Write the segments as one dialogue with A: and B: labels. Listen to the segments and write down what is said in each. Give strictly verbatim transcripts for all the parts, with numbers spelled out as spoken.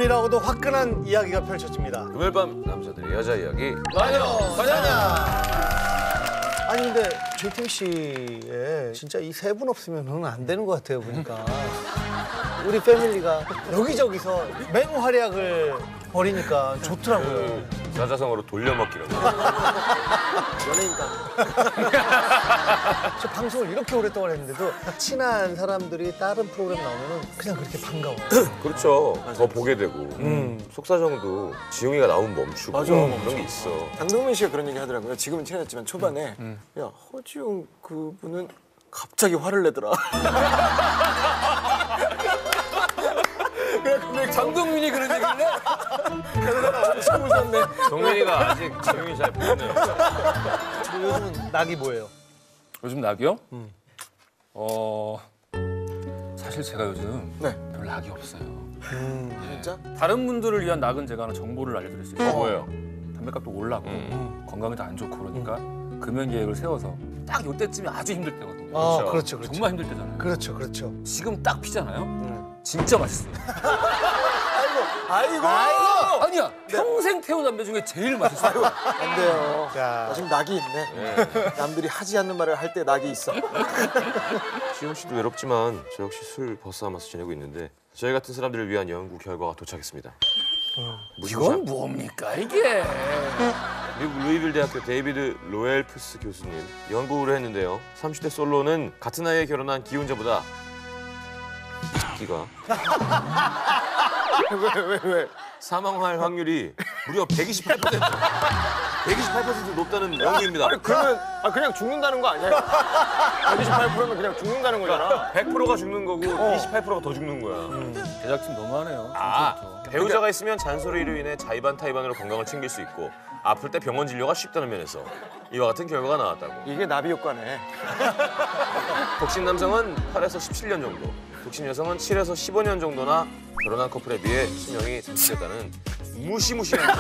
A: 은밀하고도 화끈한 이야기가 펼쳐집니다.
B: 금요일 밤 남자들의 여자 이야기
A: 마녀 사냥아. 아니 근데 최태희 씨에 진짜 이 세 분 없으면 안 되는 것 같아요 보니까. 우리 패밀리가 여기저기서 맹활약을 벌이니까 좋더라고요.
B: 사자성어로 돌려먹기라고.
A: 연예인감. 저 방송을 이렇게 오랫동안 했는데도 친한 사람들이 다른 프로그램 나오면 그냥 그렇게 반가워.
B: 그렇죠. 더 보게 되고.
A: 음.
B: 속사정도 지웅이가 나오면 멈추고
C: 맞아.
B: 그런 게 있어.
C: 강동민 씨가 그런 얘기 하더라고요. 지금은 친해졌지만 초반에
B: 음.
C: 야 허지웅 그분은 갑자기 화를 내더라. 근데 장동민이 그런 얘기를 해? 엄청 무섭네.
B: 동민이가 아직 지웅이 잘 모르네요.
A: 요즘은 낙이 뭐예요?
D: 요즘 낙이요? 음. 어 사실 제가 요즘
C: 네.
D: 별 낙이 없어요.
A: 음.
C: 진짜?
D: 다른 분들을 위한 낙은 제가 하나 정보를 알려드릴 수 있어요.
B: 어, 뭐예요?
D: 담배값도 올라고
B: 음.
D: 건강에도 안 좋고 그러니까 금연 계획을 세워서 딱 이때쯤이 아주 힘들 때거든요.
A: 아, 그렇죠, 그렇죠.
D: 정말 힘들 때잖아요.
A: 그렇죠, 그렇죠.
D: 지금 딱 피잖아요. 진짜 맛있어요.
C: 아이고!
D: 아니야 평생 태운 담배 중에 제일 맛있어요.
C: 안 돼요.
A: 야.
C: 나 지금 낙이 있네. 남들이 하지 않는 말을 할 때 낙이 있어.
B: 지웅 씨도 외롭지만 저 역시 술 벗삼아서 지내고 있는데 저희 같은 사람들을 위한 연구 결과가 도착했습니다.
D: 이건 뭡니까 이게?
B: 미국 루이빌 대학교 데이비드 로엘프스 교수님 연구를 했는데요. 삼십 대 솔로는 같은 나이에 결혼한 기혼자보다 기가
C: 왜, 왜, 왜?
B: 사망할 확률이 무려 백이십팔 퍼센트 백이십팔 퍼센트 높다는 연구입니다.
C: 아니, 그러면 아, 그냥 죽는다는 거 아니야? 백이십팔 퍼센트면 그냥 죽는다는 거잖아.
B: 백 퍼센트가 죽는 거고 이십팔 퍼센트가 더 죽는 거야.
D: 제작진 너무하네요.
B: 아, 배우자가 있으면 잔소리로 인해 자의반 타의반으로 건강을 챙길 수 있고 아플 때 병원 진료가 쉽다는 면에서 이와 같은 결과가 나왔다고.
C: 이게 나비 효과네.
B: 독신 남성은 팔에서 십칠 년 정도, 독신 여성은 칠에서 십오 년 정도나 결혼한 커플에 비해 수명이 단축됐다는 무시무시한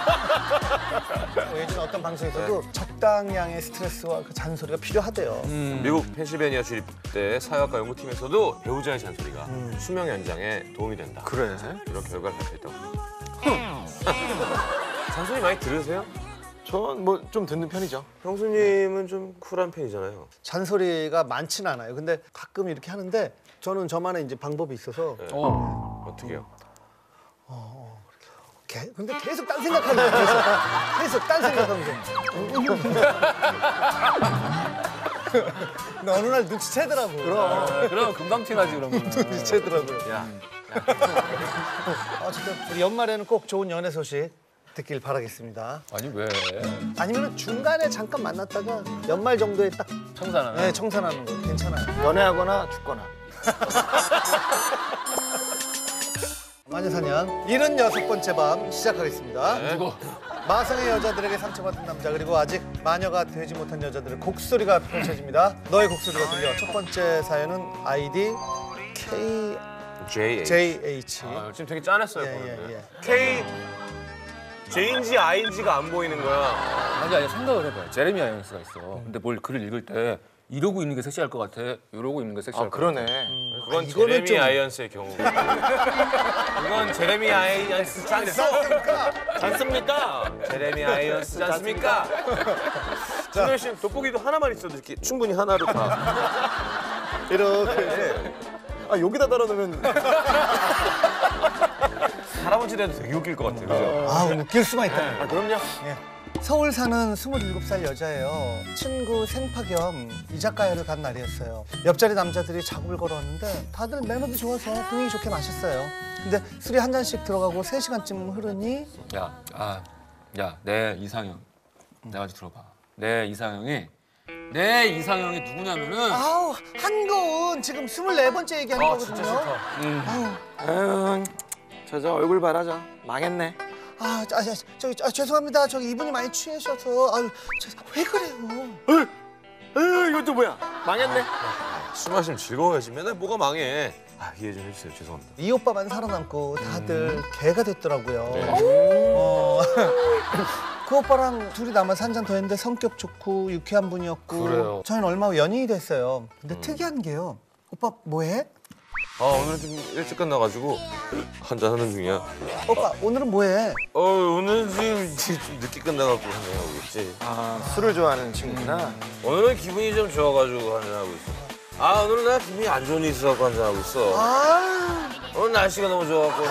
A: 예전 어떤 방송에서도 적당량의 스트레스와 그 잔소리가 필요하대요.
B: 음. 미국 펜실베니아 주립대 사회학과 연구팀에서도 배우자의 잔소리가 음. 수명 연장에 도움이 된다.
C: 그래?
B: 이런 결과를 발표했다고. 잔소리 많이 들으세요?
C: 전 뭐 좀 듣는 편이죠.
B: 형수님은 좀 쿨한 편이잖아요.
A: 잔소리가 많지는 않아요. 근데 가끔 이렇게 하는데 저는 저만의 이제 방법이 있어서
B: 네.
D: 어.
B: 어떻게요?
A: 개, 근데 계속 딴 생각하는 거예요. 계속, 계속 딴 생각하면서. 근데 어느 날 눈치채더라고.
D: 그럼 그럼 금방 티나지 그러면.
A: 눈치채더라고요.
B: 야,
A: 어쨌든 우리 연말에는 꼭 좋은 연애 소식 듣길 바라겠습니다.
D: 아니 왜?
A: 아니면 중간에 잠깐 만났다가 연말 정도에 딱
D: 청산하는.
A: 네, 청산하는 거 괜찮아요.
C: 연애하거나 죽거나.
A: 마녀사냥 일흔여섯 번째 밤 시작하겠습니다.
D: 누구?
A: 마성의 여자들에게 상처받은 남자 그리고 아직 마녀가 되지 못한 여자들의 곡소리가 펼쳐집니다. 너의 곡소리가 들려. 첫 번째 사연은 아이디 K
B: J.
A: J H.
B: 아, 지금 되게 짠했어요.
A: 예,
B: 보는데.
A: 예, 예.
B: K J인지 I인지가 안 보이는 거야.
D: 아니 아니 생각을 해봐요. 제레미 아이언스가 있어. 근데 뭘 글을 읽을 때 이러고 있는 게 섹시할 것 같아. 이러고 있는 게 섹시할
C: 아
D: 것 같아.
C: 그러네.
B: 그건
A: 아, 이거는
B: 제레미
A: 좀-
B: 아이언스의 경우. 이건 제레미 아이언스 짠습니까?
C: 않습니까?
B: 제레미 아이언스 짠습니까? 준현 씨는 돋보기도 하나만 있어도 이렇게 충분히 하나로 다.
A: 이렇게
C: 아 여기다 달아놓으면
B: 할아버지 돼도 되게 웃길 것 같아요. 그죠?
A: 아 웃길 수만 있다.
C: 아 그럼요.
A: 서울 사는 스물일곱 살 여자예요. 친구 생파 겸 이자카야를 간 날이었어요. 옆자리 남자들이 작업을 걸어왔는데 다들 매너도 좋아서 분위기 좋게 마셨어요. 근데 술이 한 잔씩 들어가고 세 시간쯤 흐르니
D: 야, 아, 야, 내 이상형. 내가 좀 들어봐. 내 이상형이 내 이상형이 누구냐면은.
A: 아우 한거은 지금 스물네 번째 얘기하는
B: 아,
A: 거거든요.
B: 진짜 싫다.
D: 음.
C: 아유, 저저 얼굴 바라자. 망했네.
A: 아, 아, 저기 아, 죄송합니다. 저기 이분이 많이 취하셔서 아유 저, 왜 그래요?
C: 에휴 이것도 뭐야? 망했네.
B: 술 마시면 즐거워야지. 맨날 뭐가 망해. 아, 이해 좀 해주세요. 죄송합니다.
A: 이 오빠만 살아남고 다들 개가 됐더라고요.
B: 네.
A: 어, 그 오빠랑 둘이 남아서 한 잔 더 했는데 성격 좋고 유쾌한 분이었고
D: 그래요.
A: 저희는 얼마 후 연인이 됐어요. 근데 특이한 게요. 오빠 뭐해?
B: 아 오늘 좀 일찍 끝나가지고 한잔 하는 중이야.
A: 오빠 오늘은 뭐해?
B: 어 오늘 지금 좀 늦게 끝나갖고 한잔 하고 있지.
C: 아 술을 좋아하는 친구구나.
B: 오늘은 기분이 좀 좋아가지고 한잔 하고 있어. 아 오늘은 나 기분이 안 좋은 일이 있어갖고 한잔 하고 있어.
A: 아
B: 오늘 날씨가 너무 좋아갖고.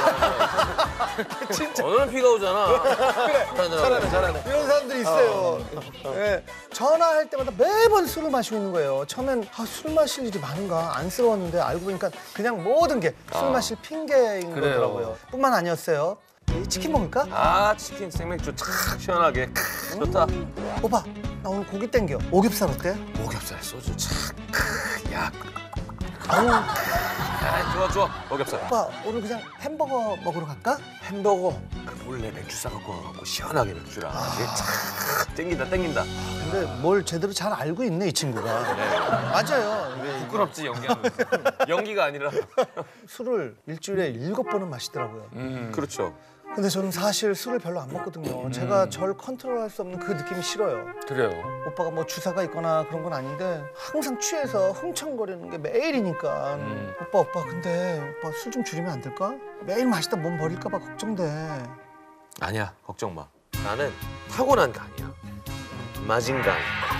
B: 진짜. 오늘은 비가 오잖아.
A: 그래 잘하네 잘하네. 이런 사람들이 있어요. 예, 전화할 때마다 매번 술을 마시고 있는 거예요. 처음엔 아, 술 마실 일이 많은가 안쓰러웠는데 알고 보니까 그냥 모든 게 술 마실 핑계인
D: 그래요.
A: 거더라고요. 뿐만 아니었어요. 이 치킨 먹을까?
B: 아 치킨 생맥주 착 시원하게 크, 좋다.
A: 오빠 나 오늘 고기 땡겨. 오겹살 어때?
B: 오겹살 소주 착. 크, 야.
A: 아유
B: 아, 좋아 좋아 오겹살.
A: 오빠 오늘 그냥 햄버거 먹으러 갈까?
B: 햄버거 그 몰래 맥주 싸갖고 와갖고 시원하게 맥주랑 이게 착 땡긴다 땡긴다.
A: 근데 뭘 제대로 잘 알고 있네 이 친구가. 맞아요.
B: 부끄럽지 연기하면서. 연기가 아니라.
A: 술을 일주일에 일곱 번은 마시더라고요.
D: 음.
B: 그렇죠.
A: 근데 저는 사실 술을 별로 안 먹거든요. 제가 절 컨트롤할 수 없는 그 느낌이 싫어요.
D: 그래요.
A: 오빠가 뭐 주사가 있거나 그런 건 아닌데 항상 취해서 흥청거리는 게 매일이니까.
D: 음.
A: 오빠 오빠 근데 오빠 술 좀 줄이면 안 될까? 매일 마시다 몸 버릴까 봐 걱정돼.
B: 아니야 걱정 마. 나는 타고난 강이야. 마징강.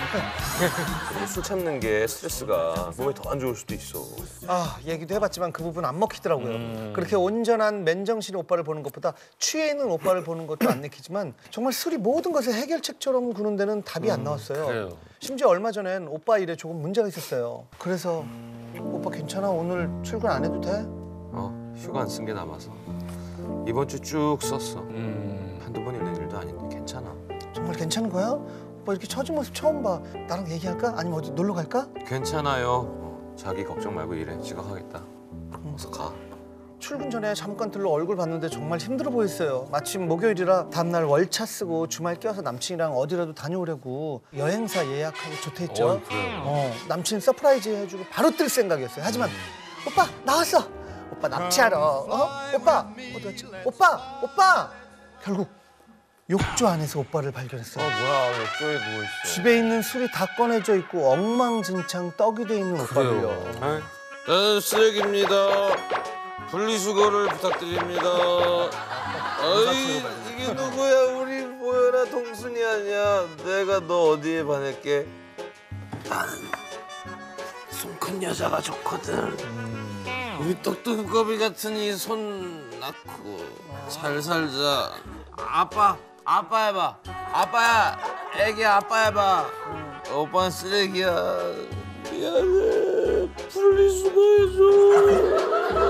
B: 그리고 술 참는 게 스트레스가 몸에 더 안 좋을 수도 있어.
A: 아 얘기도 해봤지만 그 부분 안 먹히더라고요.
D: 음.
A: 그렇게 온전한 맨정신의 오빠를 보는 것보다 취해 있는 오빠를 보는 것도 안 내키지만 정말 술이 모든 것의 해결책처럼 구는 데는 답이 안 나왔어요.
D: 그래요.
A: 심지어 얼마 전엔 오빠 일에 조금 문제가 있었어요. 그래서 오빠 괜찮아? 오늘 출근 안 해도 돼?
B: 어 휴가 안 쓴 게 남아서 이번 주 쭉 썼어.
D: 음.
B: 한두 번 있는 일도 아닌데 괜찮아.
A: 정말 괜찮은 거야? 오빠 이렇게 처진 모습 처음 봐. 나랑 얘기할까? 아니면 어디 놀러 갈까?
B: 괜찮아요. 어, 자기 걱정 말고 일해. 지각하겠다. 어서 가.
A: 출근 전에 잠깐 들러 얼굴 봤는데 정말 힘들어 보였어요. 마침 목요일이라 다음날 월차 쓰고 주말 껴서 남친이랑 어디라도 다녀오려고 여행사 예약하고 조퇴했죠.
D: 어, 그래요.
A: 어, 남친 서프라이즈 해주고 바로 뜰 생각이었어요. 하지만 오빠 나왔어. 오빠 납치하러. 어? 오빠 어디 갔지? 오빠 오빠 결국 욕조 안에서 오빠를 발견했어요.
B: 어 뭐야 욕조에 누워 있어.
A: 집에 있는 술이 다 꺼내져 있고 엉망진창 떡이 돼 있는 오빠를요.
B: 저는 쓰레기입니다. 분리수거를 부탁드립니다. 어이 이게 누구야? 우리 모여라 동순이 아니야. 내가 너 어디에 반할게? 나는 손 큰 여자가 좋거든. 우리 떡두꺼비 같은 이 손 낳고 잘 살자. 아빠, 아빠 해봐. 아빠야, 애기 아빠 해봐. 오빠는 쓰레기야. 미안해. 분리수거해줘.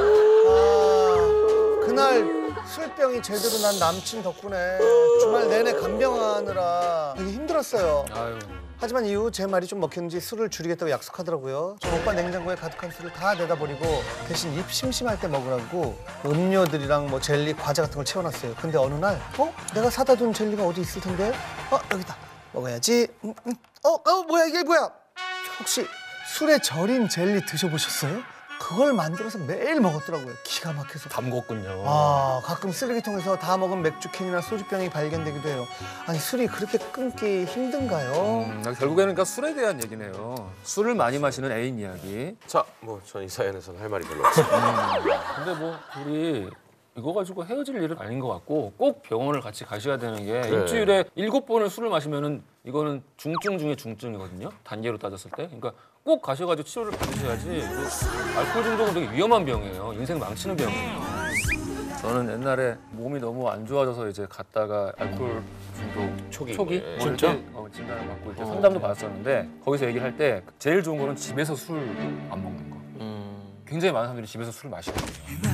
A: 아, 그날 술병이 제대로 난 남친 덕분에 주말 내내 간병하느라 되게 힘들었어요.
D: 아유.
A: 하지만 이후 제 말이 좀 먹혔는지 술을 줄이겠다고 약속하더라고요. 저 오빠 냉장고에 가득한 술을 다 내다 버리고 대신 입 심심할 때 먹으라고 음료들이랑 뭐 젤리, 과자 같은 걸 채워놨어요. 근데 어느 날 어? 내가 사다 둔 젤리가 어디 있을 텐데? 어? 여기다. 먹어야지. 음, 음. 어? 어? 뭐야 이게 뭐야? 혹시 술에 절인 젤리 드셔보셨어요? 그걸 만들어서 매일 먹었더라고요. 기가 막혀서.
D: 담궜군요.
A: 아, 가끔 쓰레기통에서 다 먹은 맥주캔이나 소주병이 발견되기도 해요. 아니, 술이 그렇게 끊기 힘든가요?
D: 음, 결국에는 그러니까 술에 대한 얘기네요. 술을 많이 마시는 애인 이야기.
B: 자, 뭐 전 이 사연에서는 할 말이 별로 없어요.
D: 근데 뭐 우리 이거 가지고 헤어질 일은 아닌 것 같고 꼭 병원을 같이 가셔야 되는 게
B: 그래.
D: 일주일에 일곱 번을 술을 마시면은 이거는 중증 중에 중증이거든요. 단계로 따졌을 때. 그러니까 꼭 가셔가지고 치료를 받으셔야지. 이거 알코올 중독은 되게 위험한 병이에요. 인생 망치는 병이에요. 저는 옛날에 몸이 너무 안 좋아져서 이제 갔다가 알코올 중독
B: 초기.
D: 초기
B: 네.
D: 뭐 이렇게 어, 진단을 받고 이렇게 상담도 받았었는데 거기서 얘기를 할 때 제일 좋은 거는 집에서 술 안 먹는 거. 굉장히 많은 사람들이 집에서 술을 마시거든요.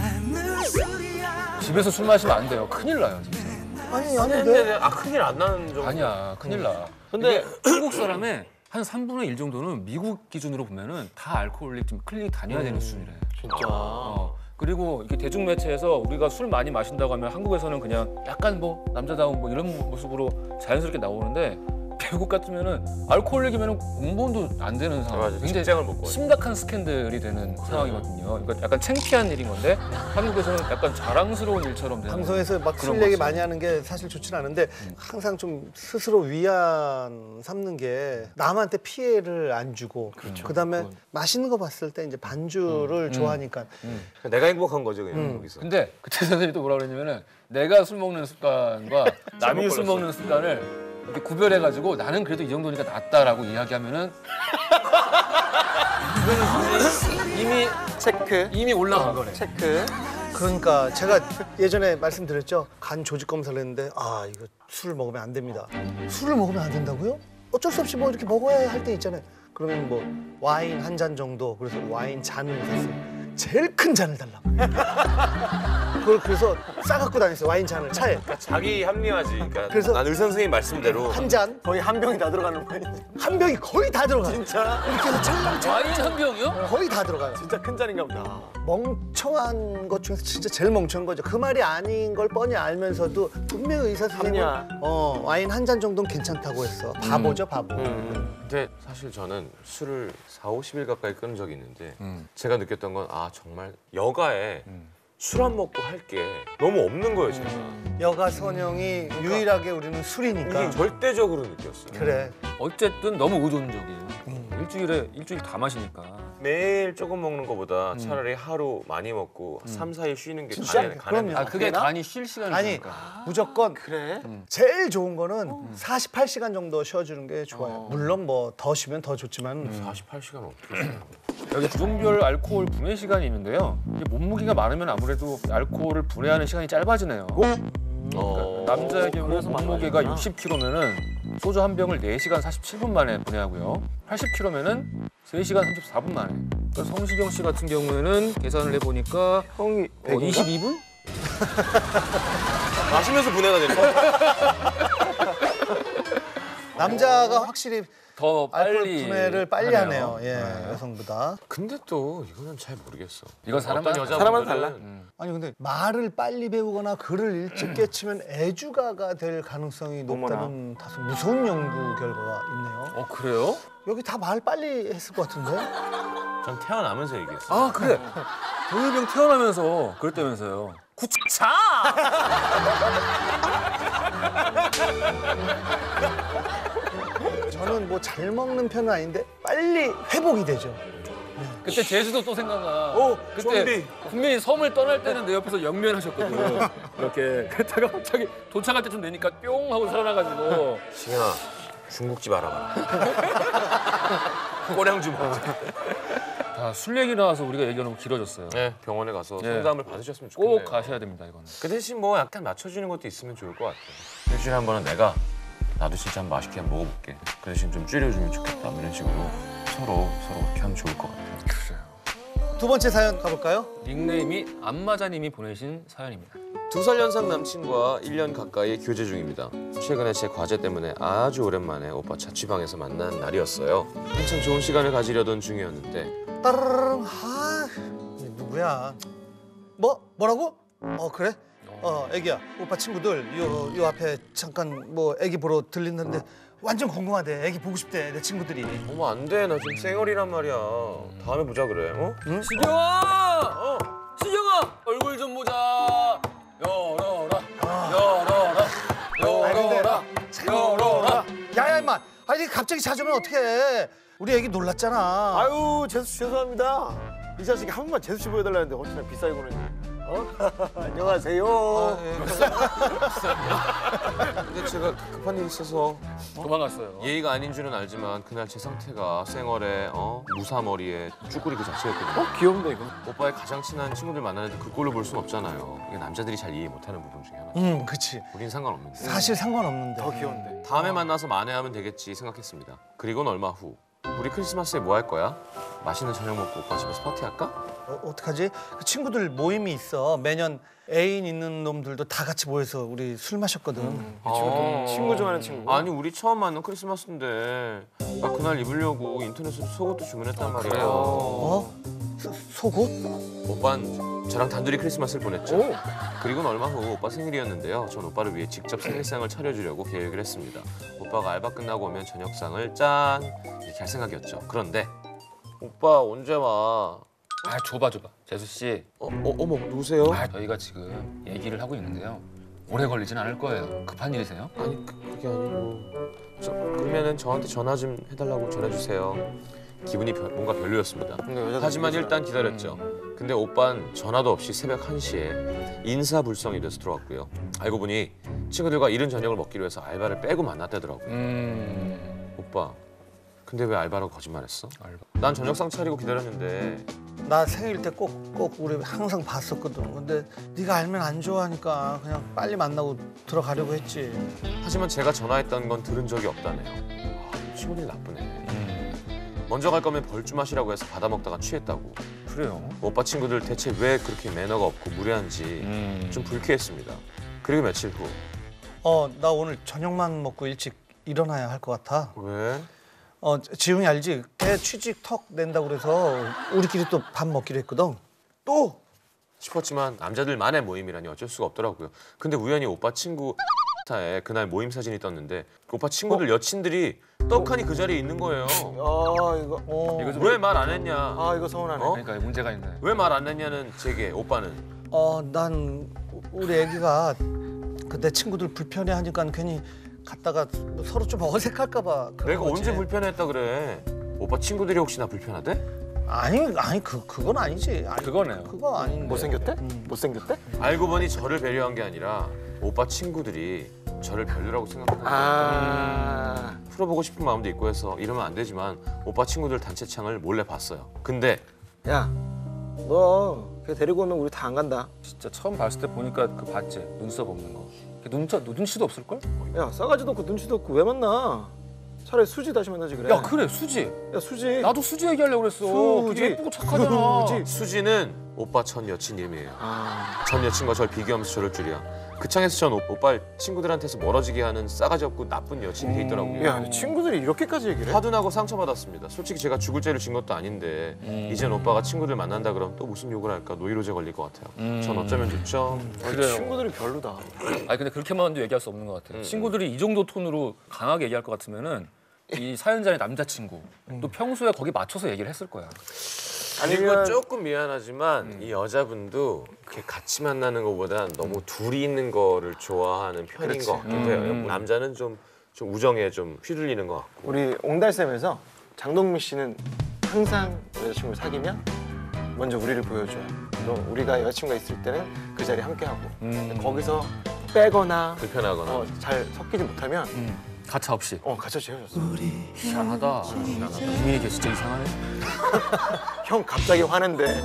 D: 집에서 술 마시면 안 돼요. 큰일 나요, 진짜.
A: 아니, 아니, 내
B: 근데 아 큰일 안 나는 정도.
D: 아니야, 큰일 나.
B: 근데-
D: 근데 한국 사람의 한 삼분의 일 정도는 미국 기준으로 보면은 다 알코올릭 좀 클리닉 다녀야 되는 수준이래.
B: 진짜.
D: 어. 그리고 이게 대중매체에서 우리가 술 많이 마신다고 하면 한국에서는 그냥 약간 뭐 남자다운 뭐 이런 모습으로 자연스럽게 나오는데 외국 같으면은 알코올릭이면은 공부도 안 되는 상황.
B: 맞아, 직장을 못 구하죠.
D: 심각한 스캔들이 되는 상황이거든요. 그러니까 약간 창피한 일인 건데 한국에서는 약간 자랑스러운 일처럼 되는.
A: 방송에서 막
D: 그런
A: 술 얘기
D: 거지.
A: 많이 하는 게 사실 좋지는 않은데 항상 좀 스스로 위안 삼는 게 남한테 피해를 안 주고 그다음에
D: 그건.
A: 맛있는 거 봤을 때 이제 반주를 좋아하니까
B: 내가 행복한 거죠 그냥
A: 음.
B: 여기서.
D: 근데 그때 선생님이 또 뭐라 그랬냐면은 내가 술 먹는 습관과 남이 술
B: 걸렸어.
D: 먹는 습관을 이렇게 구별해가지고 나는 그래도 이 정도니까 낫다라고 이야기하면은 이거는 이미
C: 체크.
D: 이미 올라간 거네.
C: 체크.
A: 그러니까 제가 예전에 말씀드렸죠. 간 조직 검사를 했는데 아 이거 술을 먹으면 안 됩니다. 술을 먹으면 안 된다고요? 어쩔 수 없이 뭐 이렇게 먹어야 할 때 있잖아요. 그러면 뭐 와인 한 잔 정도 그래서 와인 잔을 샀어요. 제일 큰 잔을 달라고. 그걸 그래서 싸갖고 다녔어요. 와인 잔을 차에
B: 자기 합리화지. 그러니까
A: 그래서-
B: 난 의 선생님 말씀대로
A: 한 잔,
C: 거의 한 병이 다 들어가는 거예요.
A: 한 병이 거의 다 들어가요.
C: 진짜?
A: 이렇게 해서 찰랑찰랑
D: 와인 한 병이요?
A: 거의 다 들어가요.
C: 진짜 큰 잔인가 보다.
A: 멍청한 것 중에서 진짜 제일 멍청한 거죠. 그 말이 아닌 걸 뻔히 알면서도 분명히 의사 선생님은
C: 합리화.
A: 어, 와인 한 잔 정도는 괜찮다고 했어. 바보죠, 바보.
B: 근데 사실 저는 술을 사오십 일 가까이 끊은 적이 있는데 제가 느꼈던 건 아 정말 여가에 술 안 먹고 할 게 너무 없는 거예요 제가.
A: 여가 선영이 유일하게 우리는 술이니까.
B: 이게 절대적으로 느꼈어요.
A: 그래.
D: 어쨌든 너무 의존적이에요. 일주일에 일주일 다 마시니까.
B: 매일 조금 먹는 것보다 차라리 하루 많이 먹고 삼, 사 일 쉬는 게
A: 진짜?
B: 간에, 간에
A: 그럼요.
D: 아 그게
C: 되나?
D: 간이 쉴 시간이
A: 아니
D: 있으니까.
A: 무조건
C: 그래?
A: 제일 좋은 거는 사십팔 시간 정도 쉬어주는 게 좋아요. 물론 뭐 더 쉬면 더 좋지만
B: 사십팔 시간 어떻게 쉬어요?
D: 여기 구종별 알코올 분해 시간이 있는데요. 이게 몸무게가 많으면 아무래도 알코올을 분해하는 시간이 짧아지네요.
B: 어...
D: 남자의 경우는
C: 그래서
D: 몸무게가
C: 많아지구나.
D: 육십 킬로그램면은 소주 한 병을 네 시간 사십칠 분 만에 분해하고요. 팔십 킬로그램면은 세 시간 삼십사 분 만에. 그래서 성시경 씨 같은 경우에는 계산을 해보니까
C: 형이
D: 어, 이십이 분?
B: 마시면서 분해가 되는 거야?
A: 남자가 확실히
D: 더
A: 알코올
D: 빨리
A: 분해를 빨리 하네요. 예,
D: 네.
A: 여성보다.
B: 근데 또 이거는 잘 모르겠어.
D: 이건 사람마다
B: 어떤
C: 사람마다
B: 여자분들은
C: 달라.
A: 아니 근데 말을 빨리 배우거나 글을 일찍 깨치면 애주가가 될 가능성이 높다는 다소 무서운 연구 결과가 있네요.
D: 어 그래요?
A: 여기 다 말 빨리 했을 것 같은데?
B: 전 태어나면서 얘기했어.
D: 아 그래. 동일병 태어나면서 그랬다면서요. 구차!
A: 저는 뭐 잘 먹는 편은 아닌데 빨리 회복이 되죠.
D: 그때 제주도 또 생각나.
B: 오,
D: 그때
B: 좀비.
D: 분명히 섬을 떠날 때는 내 옆에서 영면하셨거든. 이렇게. 그랬다가 갑자기 도착할 때쯤 되니까 뿅 하고 살아나가지고.
B: 승현아, 중국집 알아봐. 꼬량 좀 먹자.
D: 아, 술 얘기 나와서 우리가 얘기가 너무 길어졌어요.
B: 네, 병원에 가서
D: 네.
B: 상담을 받으셨으면 좋겠네요.
D: 꼭 가셔야 됩니다, 이거는.
B: 그 대신 뭐 약간 맞춰주는 것도 있으면 좋을 것 같아요. 일주일에 한 번은 내가 나도 진짜 한번 맛있게 한번 먹어볼게. 그 대신 좀 줄여주면 좋겠다. 뭐 이런 식으로 서로 서로 그렇게 하면 좋을 것 같아요.
D: 그래요.
A: 두 번째 사연 가볼까요?
D: 닉네임이 안마자님이 보내신 사연입니다.
B: 두 살 연상 남친과 일 년 가까이 교제 중입니다. 최근에 제 과제 때문에 아주 오랜만에 오빠 자취방에서 만난 날이었어요. 한참 좋은 시간을 가지려던 중이었는데
A: 따르릉 아 이게 누구야? 뭐 뭐라고? 어 그래? 어 애기야 오빠 친구들 요 요 앞에 잠깐 뭐 애기 보러 들린다는데 완전 궁금하대. 애기 보고 싶대 내 친구들이.
B: 어머 안 돼. 나 지금 쌩얼이란 말이야. 다음에 보자 그래. 어?
D: 시경아! 어! 시경아! 얼굴 좀 보자. 열어라. 열어라. 열어라. 열어라.
A: 야야 임마. 아니 갑자기 찾으면 어떡해. 우리 애기 놀랐잖아.
C: 아유 재수 씨 죄송합니다. 이 자식이 한 번만 재수 씨 보여달라는데 어찌나 비싸게 보내지. 어? 안녕하세요.
B: 근데 제가 급한 일이 있어서
D: 도망갔어요.
B: 예의가 아닌 줄은 알지만 그날 제 상태가 쌩얼에 어? 무사머리에 쭈꾸리 그 자체였거든요.
C: 귀엽네 이거.
B: 오빠의 가장 친한 친구들 만나는데 그꼴로 볼 순 없잖아요. 이게 남자들이 잘 이해 못하는 부분 중에 하나.
A: 응 그치.
B: 우린 상관없는데.
A: 사실 상관없는데.
C: 더 귀여운데.
B: 다음에 만나서 만회하면 되겠지 생각했습니다. 그리고는 얼마 후 우리 크리스마스에 뭐 할 거야? 맛있는 저녁 먹고 오빠 집에서 파티할까?
A: 어, 어떡하지? 그 친구들 모임이 있어. 매년 애인 있는 놈들도 다 같이 모여서 우리 술 마셨거든.
C: 이 친구 친구 좋아하는 친구.
B: 아니 우리 처음 만난 크리스마스인데 나 그날 입으려고 인터넷으로 속옷도 주문했단 말이에요.
A: 어? 소- 속옷?
B: 오빠는 저랑 단둘이 크리스마스를 보냈죠.
C: 오.
B: 그리고는 얼마 후 오빠 생일이었는데요. 전 오빠를 위해 직접 생일상을 차려주려고 계획을 했습니다. 오빠가 알바 끝나고 오면 저녁상을 짠 이렇게 할 생각이었죠. 그런데 오빠 언제 와?
D: 아 줘봐 줘봐. 재수 씨.
B: 어, 어 어머 누구세요?
D: 아 저희가 지금 얘기를 하고 있는데요. 오래 걸리진 않을 거예요. 급한 일이세요?
B: 아니 그, 그게 아니고 저, 그러면은 저한테 전화 좀 해달라고 전해주세요. 기분이 별- 뭔가 별로였습니다. 하지만 일단 기다렸죠. 근데 오빠는 전화도 없이 새벽 한 시에 인사불성이 돼서 들어왔고요. 알고 보니 친구들과 이른 저녁을 먹기로 해서 알바를 빼고 만났다더라고요.
D: 음.
B: 오빠 근데 왜 알바라고 거짓말했어?
D: 알바.
B: 난 저녁상 차리고 기다렸는데
A: 나 생일 때 꼭 꼭 우리 항상 봤었거든. 근데 네가 알면 안 좋아하니까 그냥 빨리 만나고 들어가려고 했지.
B: 하지만 제가 전화했던 건 들은 적이 없다네요. 아, 친구들이 나쁘네.
D: 음.
B: 먼저 갈 거면 벌주 마시라고 해서 받아먹다가 취했다고.
D: 그래요.
B: 오빠 친구들 대체 왜 그렇게 매너가 없고 무례한지
D: 음.
B: 좀 불쾌했습니다. 그리고 며칠 후
A: 어, 나 오늘 저녁만 먹고 일찍 일어나야 할 것 같아.
B: 왜?
A: 어, 지웅이 알지? 걔 취직 턱 낸다고 그래서 우리끼리 또 밥 먹기로 했거든.
B: 또? 싶었지만 남자들만의 모임이라니 어쩔 수가 없더라고요. 근데 우연히 오빠 친구 에 그날 모임 사진이 떴는데 그 오빠 친구들 여친들이 떡하니 그 자리에 있는 거예요.
C: 아 이거
A: 어,
D: 이거 좀-
B: 왜 말 안 했냐?
C: 아 이거 서운하네.
B: 어?
D: 그러니까 문제가 있네.
B: 왜 말 안 했냐는 제게 오빠는
A: 어, 난 우리 애기가 그 내 친구들 불편해하니까 괜히 갔다가 뭐 서로 좀 어색할까 봐. 그런
B: 내가
A: 거지.
B: 언제 불편했다 그래? 오빠 친구들이 혹시 나 불편하대?
A: 아니, 아니 그 그건 아니지. 아니,
D: 그거네요.
A: 그거 아닌데.
C: 못생겼대?
A: 음.
C: 못생겼대?
B: 알고 보니 저를 배려한 게 아니라 오빠 친구들이 저를 별로라고 생각하는 거예요.
C: 아.
B: 풀어보고 싶은 마음도 있고 해서 이러면 안 되지만 오빠 친구들 단체창을 몰래 봤어요. 근데
C: 야, 너 걔 데리고 오면 우리 다 안 간다.
D: 진짜 처음 봤을 때 보니까 그 봤지 눈썹 없는 거. 눈차 눈치도 없을 걸?
C: 야, 싸가지도 없고 눈치도 없고 왜 만나? 차라리 수지 다시 만나지 그래.
D: 야 그래 수지.
C: 야, 수지.
D: 나도 수지 얘기하려고 그랬어.
C: 수지.
D: 되게 예쁘고 착하잖아.
C: 수지.
B: 수지는 오빠 전 여친 이름이에요.
C: 아.
B: 전 여친과 저를 비교하면서 저럴 줄이야. 그 창에서 전 오- 오빠를 친구들한테서 멀어지게 하는 싸가지 없고 나쁜 여친이 돼 있더라고요.
C: 야, 근데 친구들이 이렇게까지 얘기를 해?
B: 화도 나고 상처받았습니다. 솔직히 제가 죽을 죄를 진 것도 아닌데 이젠 오빠가 친구들 만난다 그러면 또 무슨 욕을 할까 노이로제 걸릴 것 같아요.
D: 음.
B: 전 어쩌면 좋죠?
D: 그래요.
C: 친구들이 별로다.
D: 아니 근데 그렇게만도 얘기할 수 없는 것 같아요.
B: 음.
D: 친구들이 이 정도 톤으로 강하게 얘기할 것 같으면은 이 사연자의 남자친구 또 평소에 거기 맞춰서 얘기를 했을 거야.
B: 그리고
C: 아니면
B: 조금 미안하지만 이 여자분도 이렇게 같이 만나는 것보다 너무 둘이 있는 거를 좋아하는 편인
C: 그렇지.
B: 것 같기도 해요. 남자는 좀, 좀 우정에 좀 휘둘리는 것 같고.
C: 우리 옹달샘에서 장동민 씨는 항상 여자친구를 사귀면 먼저 우리를 보여줘요. 그럼 우리가 여자친구가 있을 때는 그 자리에 함께하고
D: 음.
C: 거기서 빼거나
B: 불편하거나.
C: 어, 잘 섞이지 못하면
D: 음. 가차 없이.
C: 어 같이 헤어졌어.
D: 이상하다. 이민이 걔 진짜 이상하네.
C: 형 갑자기 화낸대.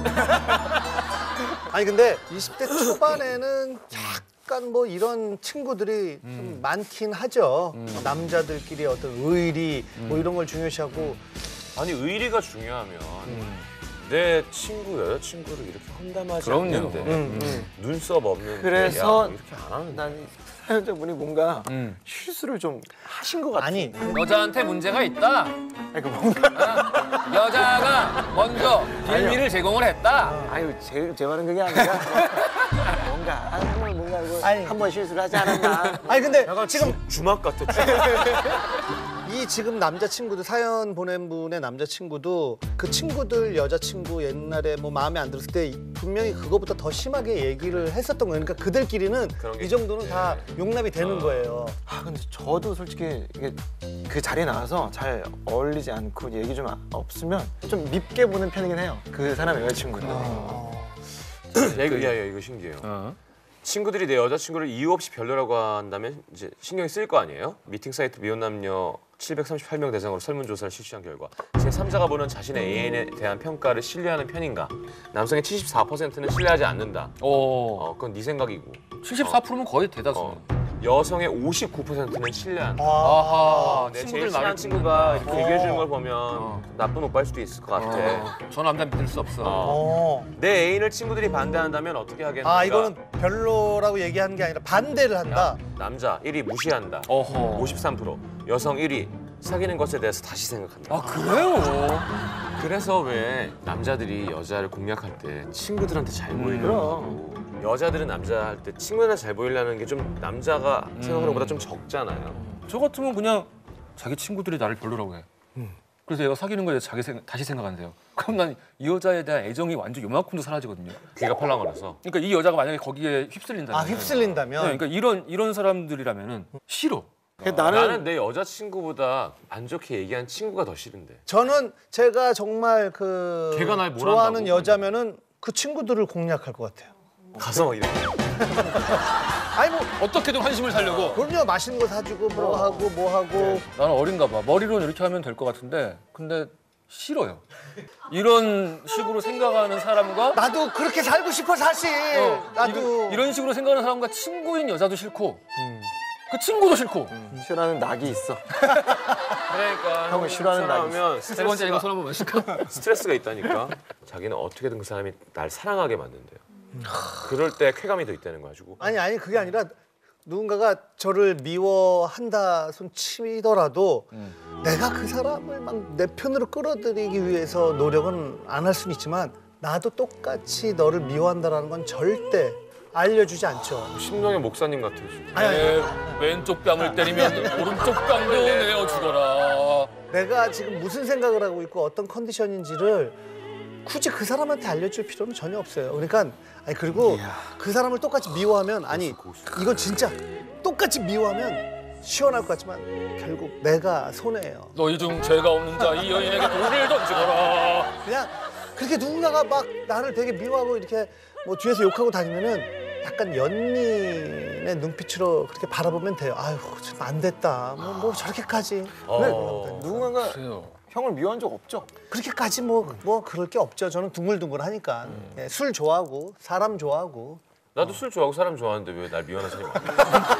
A: 아니 근데 이십 대 초반에는 약간 뭐 이런 친구들이 좀 많긴 하죠. 뭐 남자들끼리 어떤 의리 뭐 이런 걸 중요시하고.
B: 아니 의리가 중요하면 내 친구 여자친구를 이렇게 험담하지
D: 그럼요.
B: 않는데
C: 음, 음.
B: 눈썹 없는
C: 그래서
B: 야, 이렇게 안 하는데.
C: 난 사연자분이 뭔가
D: 음.
C: 실수를 좀 하신 것 같아.
A: 아니
D: 여자한테 문제가 있다.
C: 그러니까 뭔가
D: 여자가 먼저 빌미를 제공을 했다.
C: 아유 제, 제 말은 그게 아니라 뭔가 아, 한번 뭔가 이거
A: 아니.
C: 한번 실수를 하지 않았나.
A: 아니 근데
B: 약간
A: 지금
B: 주, 주막 같아. 주막.
A: 이 지금 남자친구들 사연 보낸 분의 남자친구도 그 친구들 여자친구 옛날에 뭐 마음에 안 들었을 때 분명히 그거보다 더 심하게 얘기를 했었던 거예요. 그러니까 그들끼리는
B: 그런 게
A: 이 정도는 다 용납이 되는 거예요.
C: 아 근데 저도 솔직히 이게 그 자리에 나와서 잘 어울리지 않고 얘기 좀 아- 없으면 좀 밉게 보는 편이긴 해요. 그 사람의 여자친구는.
B: 야, 이거, 야, 야, 이거 신기해요.
D: 어.
B: 친구들이 내 여자친구를 이유 없이 별로라고 한다면 이제 신경이 쓰일 거 아니에요? 미팅 사이트 미혼 남녀 칠백삼십팔 명 대상으로 설문조사를 실시한 결과 제삼자가 보는 자신의 애인에 대한 평가를 신뢰하는 편인가? 남성의 칠십사 퍼센트는 신뢰하지 않는다.
D: 어.
B: 어, 그건 네 생각이고.
D: 칠십사 퍼센트면 거의 대다수.
B: 어. 여성의 오십구 퍼센트는 신뢰한다.
D: 아하.
B: 내
D: 친구들
B: 제일 친한
D: 말을
B: 친구가
D: 듣는다.
B: 이렇게 얘기해 주는 걸 보면
D: 어.
B: 나쁜 오빠일 수도 있을 것 같아.
D: 어. 저 남자 믿을 수 없어.
B: 어.
A: 어.
B: 내 애인을 친구들이 반대한다면 어떻게 하겠는가?
A: 아 이거는 별로라고 얘기하는 게 아니라 반대를 한다.
B: 남자 일 위 무시한다.
D: 어허.
B: 오십삼 퍼센트. 여성 일 위 사귀는 것에 대해서 다시 생각한다.
D: 아 그래요?
B: 그래서 왜 남자들이 여자를 공략할 때 친구들한테 잘 보이려고 여자들은 남자 할 때 친구들한테 잘 보이려는 게 좀 남자가 생각하는 것보다 좀 적잖아요.
D: 저 같으면 그냥 자기 친구들이 나를 별로라고 해. 그래서 얘가 사귀는 거에 대해서 자기 생, 다시 생각한대요. 그럼 난 이 여자에 대한 애정이 완전 요만큼도 사라지거든요.
B: 귀가 팔랑거려서.
D: 그러니까 이 여자가 만약에 거기에 휩쓸린다면
A: 아 휩쓸린다면.
D: 네, 그러니까 이런 이런 사람들이라면은 싫어.
C: 그러니까
B: 나는,
C: 나는
B: 나는 내 여자친구보다 안 좋게 얘기한 친구가 더 싫은데.
A: 저는 제가 정말 그
B: 걔가 날 뭘
A: 좋아하는
B: 한다고?
A: 여자면은 그 친구들을 공략할 것 같아요.
B: 가서 이렇게.
A: 아니 뭐
D: 어떻게든 환심을 살려고.
A: 그럼요, 맛있는 거 사주고 뭐 하고 뭐 하고.
D: 나는 어린가 봐. 머리로는 이렇게 하면 될 것 같은데 근데 싫어요. 이런 식으로 생각하는 사람과
A: 나도 그렇게 살고 싶어 사실.
D: 어,
A: 나도
D: 이런, 이런 식으로 생각하는 사람과 친구인 여자도 싫고 그 친구도 싫고
C: 싫어하는 낙이 있어.
B: 그러니까
C: 형을 싫어하는 날이
B: 사람하면
D: 세 번째 이거 손 한번 마실까?
B: 스트레스가 있다니까. 자기는 어떻게든 그 사람이 날 사랑하게 만든대요. 그럴 때 쾌감이 더 있다는 거 가지고.
A: 아니 아니 그게 아니라 누군가가 저를 미워한다 손 치더라도 내가 그 사람을 막 내 편으로 끌어들이기 위해서 노력은 안 할 수는 있지만 나도 똑같이 너를 미워한다라는 건 절대 알려주지 않죠.
B: 심동의 목사님 같아요. 진짜.
A: 아니, 아니,
D: 내 왼쪽 뺨을 때리면 오른쪽 뺨도 내어 죽어라.
A: 내가 지금 무슨 생각을 하고 있고 어떤 컨디션인지를 굳이 그 사람한테 알려줄 필요는 전혀 없어요. 그러니까 아니 그리고 그 사람을 똑같이 미워하면 아니 이건 진짜 똑같이 미워하면 시원할 것 같지만 결국 내가 손해예요.
D: 너희 중 죄가 없는 자 이 여인에게 돌을 던지거라.
A: 그냥 그렇게 누군가가 막 나를 되게 미워하고 이렇게 뭐 뒤에서 욕하고 다니면은 약간 연민의 눈빛으로 그렇게 바라보면 돼요. 아유 좀 안 됐다. 뭐, 뭐 저렇게까지.
B: 어.
C: 누군가가
D: 그래요.
C: 형을 미워한 적 없죠?
A: 그렇게까지 뭐 뭐 그럴 게 없죠. 저는 둥글둥글하니까 예, 술 좋아하고 사람 좋아하고.
B: 나도 술 좋아하고 사람 좋아하는데 왜 날 미워하는 사람이 많아?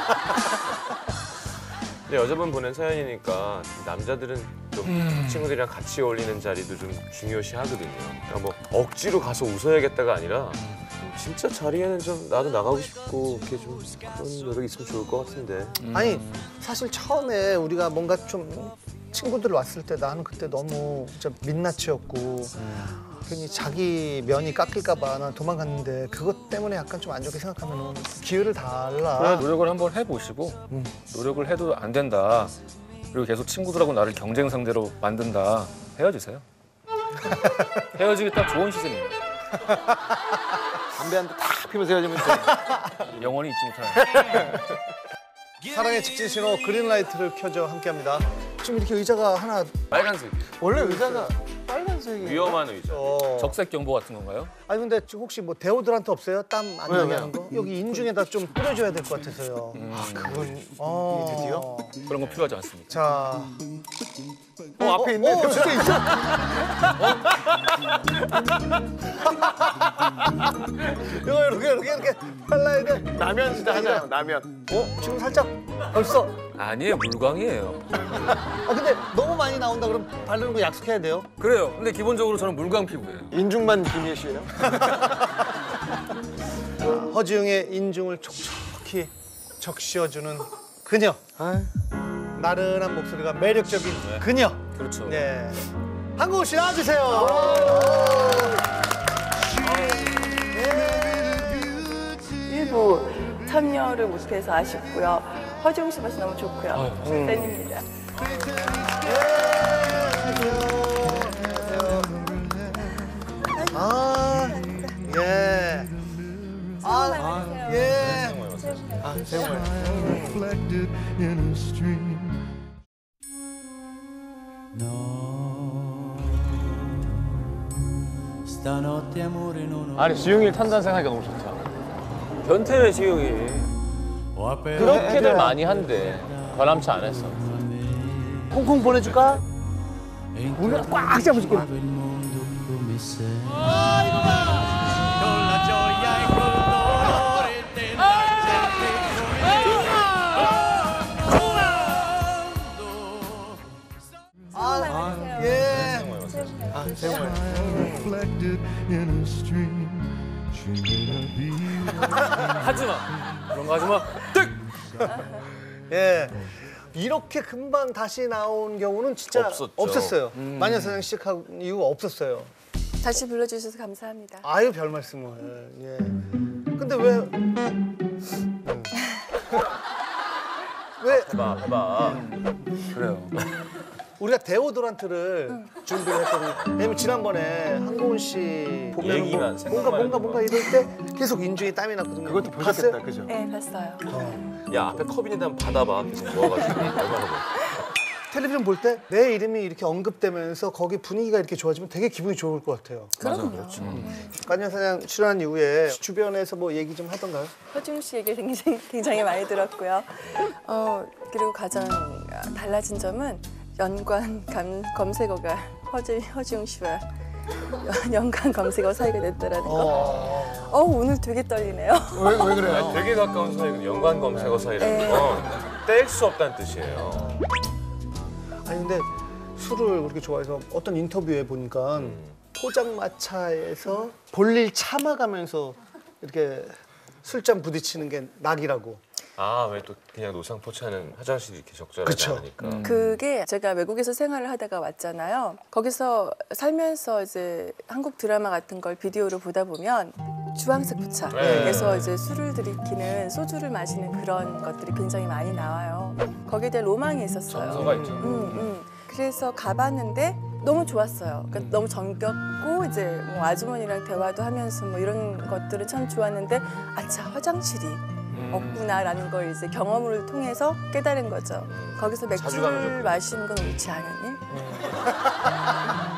B: 근데 여자분 보낸 사연이니까 남자들은 좀 친구들이랑 같이 어울리는 자리도 좀 중요시 하거든요. 그러니까 뭐 억지로 가서 웃어야겠다가 아니라 진짜 자리에는 좀 나도 나가고 싶고 이렇게 좀 그런 노력이 있으면 좋을 것 같은데.
A: 아니 사실 처음에 우리가 뭔가 좀 친구들 왔을 때 나는 그때 너무 진짜 민낯이었고 괜히 자기 면이 깎일까 봐 난 도망갔는데 그것 때문에 약간 좀 안 좋게 생각하면 기회를 달라.
D: 그래, 노력을 한번 해보시고 노력을 해도 안 된다. 그리고 계속 친구들하고 나를 경쟁 상대로 만든다. 헤어지세요. 헤어지기 딱 좋은 시즌입니다.
C: 담배 한 대 탁 피면서 헤어지면 돼.
D: 영원히 잊지 못하는.
A: 사랑의 직진 신호 그린라이트를 켜줘 함께합니다. 지금 이렇게 의자가 하나
B: 빨간색.
C: 원래 의자가 빨간색이
B: 위험한 의자.
A: 어.
D: 적색 경보 같은 건가요?
A: 아니 근데 지금 혹시 뭐 데오드란트 없어요? 땀 안 나게 하는 거? 여기 인중에다 좀 뿌려줘야 될 것 같아서요.
C: 그건
A: 어.
C: 드디어?
D: 그런 건 필요하지 않습니다.
A: 자,
C: 어, 앞에 있네.
A: 어, 진짜 있어. 이거 이렇게 이렇게 이렇게 발라야 돼.
C: 라면 진짜 하잖아요. 라면.
A: 어? 지금 살짝 벌써.
D: 아니에요, 물광이에요.
A: 아 근데 너무 많이 나온다 그럼 바르는 거 약속해야 돼요.
D: 그래요. 근데 기본적으로 저는 물광 피부예요.
C: 인중만 김예 씨예요?
A: 허지웅의 인중을 촉촉히 적셔주는 그녀. 나른한 목소리가 매력적인 그녀.
D: 그렇죠.
A: 네. 한국어 씨 나와주세요.
E: 일부 참여를 못해서 아쉽고요. 허지웅 씨 봐서 너무 좋고요.
D: 아유,
E: 팬입니다.
A: 아, 예. 아, 예.
F: reflected in a stream.
G: stanotte amore non ho
D: 아니 지웅이 탄다는 생각하니까 너무 좋다.
B: 변태네 지웅이.
G: ho aperto
D: 그렇게들 많이 한대. 관람차 안에서.
A: 콩콩 보내줄까?
G: 문을 꽉 잡아줄게 il mondo come se con la gioia e col dolore della gente
A: 아, 예.
F: Reflected in a stream. She may not be
D: 하지 마. 그런 거 하지 마. 뜩.
A: 예. 이렇게 금방 다시 나온 경우는 진짜
B: 없었죠.
A: 없었어요. 마녀사냥 시작한 이유가 없었어요.
E: 다시 불러주셔서 감사합니다.
A: 아유 별 말씀을. 예. 근데 왜? 음. 왜
B: 해봐, 해봐.
D: 그래요.
A: 우리가 데오도란트를 준비를 했거든요. 왜냐면 지난번에 한고은 씨 보면
B: 얘기만,
A: 뭐,
B: 생각만
A: 뭔가 뭔가
B: 해도
A: 뭔가 이럴 때 계속 인중에 땀이 났거든요.
C: 그것도 보셨겠다,
A: 봤어요?
C: 그죠?
E: 네, 봤어요.
B: 야, 앞에 컵이니까 한번 받아봐. 계속 모아가지고. 얼마나 뭐.
A: 텔레비전 볼 때 내 이름이 이렇게 언급되면서 거기 분위기가 이렇게 좋아지면 되게 기분이 좋을 것 같아요.
E: 그럼요.
A: 마녀사냥 출연한 이후에 주변에서 뭐 얘기 좀 하던가요?
E: 허중 씨 얘기 굉장히, 굉장히 많이 들었고요. 어, 그리고 가장 달라진 점은 연관 감, 검색어가 허중, 허중 씨와 연관 검색어 사이가 됐다라는 거.
A: 어.
E: 어, 오늘 되게 떨리네요.
C: 왜, 왜 그래요?
B: 아니, 되게 가까운 사이고 연관 검색어 사이라는
E: 네.
B: 건 뗄 수 없다는 뜻이에요.
A: 아니 근데 술을 그렇게 좋아해서 어떤 인터뷰에 보니까 포장마차에서 볼일 참아가면서 이렇게 술잔 부딪히는 게 낙이라고.
B: 아, 왜 또 그냥 노상 포차는 화장실이 이렇게 적절하지
A: 그쵸.
B: 않으니까.
E: 그게 제가 외국에서 생활을 하다가 왔잖아요. 거기서 살면서 이제 한국 드라마 같은 걸 비디오로 보다 보면 주황색 포차에서 이제 술을 들이키는 소주를 마시는 그런 것들이 굉장히 많이 나와요. 거기에 대한 로망이 있었어요.
B: 정서가 있죠.
E: 음, 음. 그래서 가봤는데 너무 좋았어요. 그러니까 너무 정겹고 이제 뭐 아주머니랑 대화도 하면서 뭐 이런 것들은 참 좋았는데 아차 화장실이 없구나라는 걸 이제 경험을 통해서 깨달은 거죠. 거기서
B: 자주 가면
E: 맥주를
B: 좋고.
E: 마시는 건 옳지 않은 일.